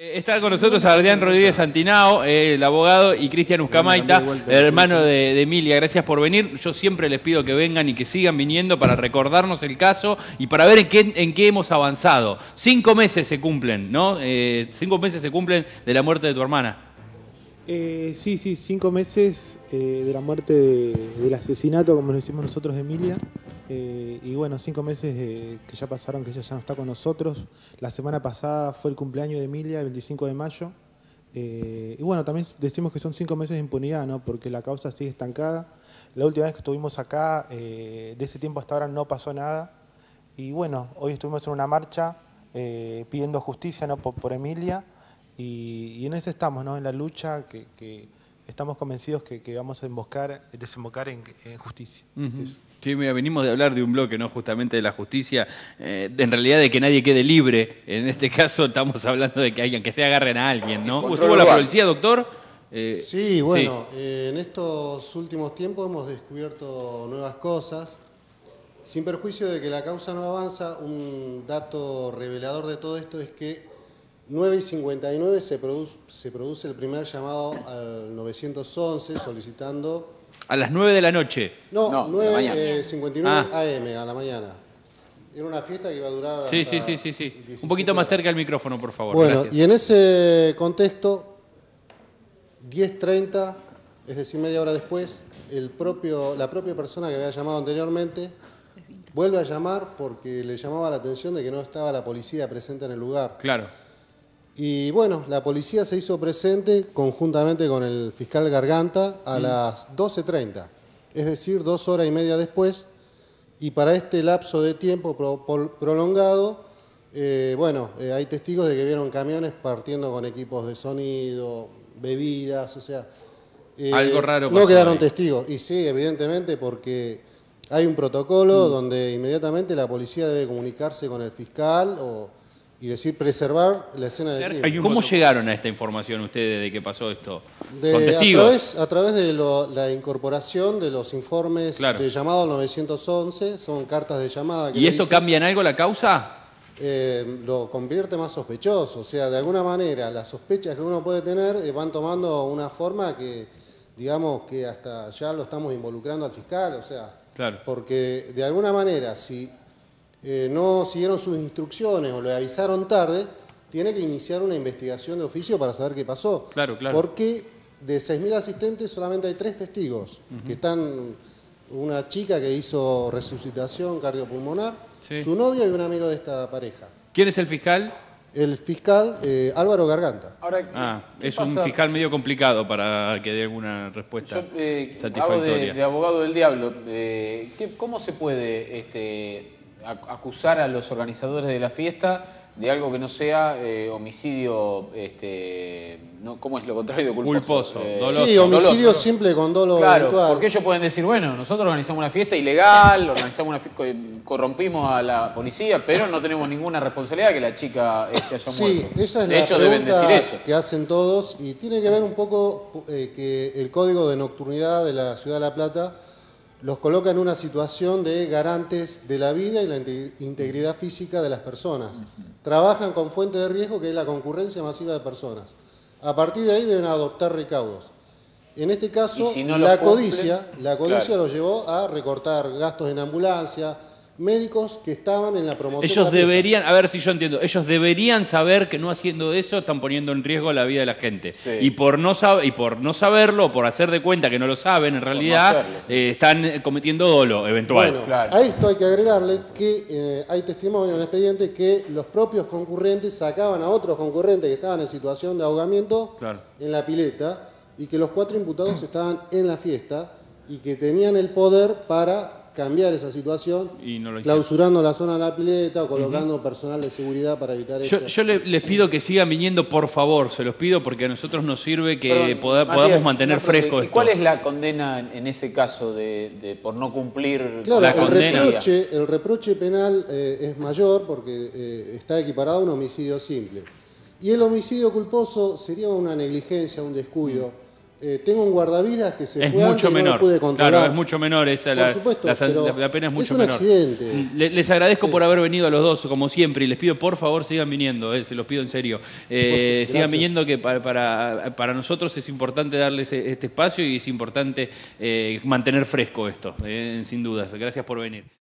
Está con nosotros Adrián Rodríguez Santinao, el abogado, y Cristian Uzcamaita, hermano de Emilia. Gracias por venir. Yo siempre les pido que vengan y que sigan viniendo para recordarnos el caso y para ver en qué hemos avanzado. 5 meses se cumplen, ¿no? 5 meses se cumplen de la muerte de tu hermana. Sí, 5 meses de la muerte del asesinato, como lo decimos nosotros, de Emilia. Y bueno, 5 meses que ya pasaron, que ella ya no está con nosotros. La semana pasada fue el cumpleaños de Emilia, el 25 de mayo. Y bueno, también decimos que son 5 meses de impunidad, ¿no? Porque la causa sigue estancada. La última vez que estuvimos acá, de ese tiempo hasta ahora no pasó nada. Y bueno, hoy estuvimos en una marcha pidiendo justicia, ¿no? por Emilia. Y en eso estamos, ¿no? En la lucha que estamos convencidos que vamos a desembocar en justicia. Sí, mira, venimos de hablar de un bloque, ¿no? Justamente de la justicia, en realidad de que nadie quede libre. En este caso estamos hablando de que se agarren a alguien, ¿no? ¿Estuvo la policía, doctor? Sí, bueno, en estos últimos tiempos hemos descubierto nuevas cosas. Sin perjuicio de que la causa no avanza, un dato revelador de todo esto es que 9:59 se produce el primer llamado al 911 solicitando... ¿A las 9 de la noche? No, 9:59 AM a la mañana. Era una fiesta que iba a durar... Sí. Un poquito más cerca del micrófono, por favor. Bueno, gracias. Y en ese contexto, 10:30, es decir, media hora después, la propia persona que había llamado anteriormente vuelve a llamar porque le llamaba la atención de que no estaba la policía presente en el lugar. Claro. Y bueno, la policía se hizo presente conjuntamente con el fiscal Garganta a las 12:30, es decir, 2 horas y media después, y para este lapso de tiempo prolongado, hay testigos de que vieron camiones partiendo con equipos de sonido, bebidas, o sea... Algo raro no quedaron ahí. testigos, y sí, evidentemente, porque hay un protocolo donde inmediatamente la policía debe comunicarse con el fiscal y decir preservar la escena del crimen. ¿Cómo llegaron a esta información ustedes de que pasó esto? ¿Con testigos? A través de la incorporación de los informes de llamado al 911, son cartas de llamada. ¿Y esto cambia en algo la causa? Lo convierte más sospechoso, o sea, de alguna manera las sospechas que uno puede tener van tomando una forma que, digamos, que hasta ya lo estamos involucrando al fiscal, o sea, porque de alguna manera si... no siguieron sus instrucciones o le avisaron tarde, tiene que iniciar una investigación de oficio para saber qué pasó. Claro. Porque de 6.000 asistentes solamente hay 3 testigos, que están una chica que hizo resucitación cardiopulmonar, su novia y un amigo de esta pareja. ¿Quién es el fiscal? El fiscal Álvaro Garganta. Ahora, es un fiscal medio complicado para que dé alguna respuesta satisfactoria. Hago de abogado del diablo. ¿Cómo se puede acusar a los organizadores de la fiesta de algo que no sea homicidio, ¿cómo es lo contrario de culposo? Doloso. Sí, homicidio doloso, simple con dolo eventual. Porque ellos pueden decir, bueno, nosotros organizamos una fiesta ilegal, corrompimos a la policía, pero no tenemos ninguna responsabilidad de que la chica haya muerto. Sí, esa es de la hecho, pregunta deben decir eso. Que hacen todos, y tiene que ver un poco que el Código de Nocturnidad de la Ciudad de La Plata los coloca en una situación de garantes de la vida y la integridad física de las personas. Trabajan con fuente de riesgo, que es la concurrencia masiva de personas. A partir de ahí deben adoptar recaudos. En este caso, si no la codicia lo llevó a recortar gastos en ambulancia, médicos que estaban en la promoción. Ellos deberían, a ver si yo entiendo, ellos deberían saber que no haciendo eso están poniendo en riesgo la vida de la gente. Sí. Y por no saberlo, por hacer de cuenta que no lo saben, en realidad están cometiendo dolo eventual. Bueno, a esto hay que agregarle que hay testimonio en el expediente que los propios concurrentes sacaban a otros concurrentes que estaban en situación de ahogamiento en la pileta y que los 4 imputados estaban en la fiesta y que tenían el poder para cambiar esa situación, clausurando la zona de la pileta o colocando personal de seguridad para evitar esto. Yo les pido que sigan viniendo, por favor, se los pido, porque a nosotros nos sirve que podamos mantener fresco esto. ¿Y cuál es la condena en ese caso por no cumplir la condena? El reproche penal es mayor porque está equiparado a un homicidio simple. Y el homicidio culposo sería una negligencia, un descuido, tengo un guardavidas que se es fue antes mucho y no menor. lo pude controlar. Claro, es mucho menor esa, Por supuesto, la pena es mucho un menor. accidente. Les agradezco por haber venido a los dos, como siempre, y les pido por favor sigan viniendo, se los pido en serio. Sigan viniendo, que para nosotros es importante darles este espacio y es importante mantener fresco esto, sin dudas. Gracias por venir.